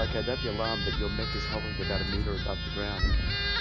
Okay, don't be alarmed, but your mech is hovering about a meter above the ground.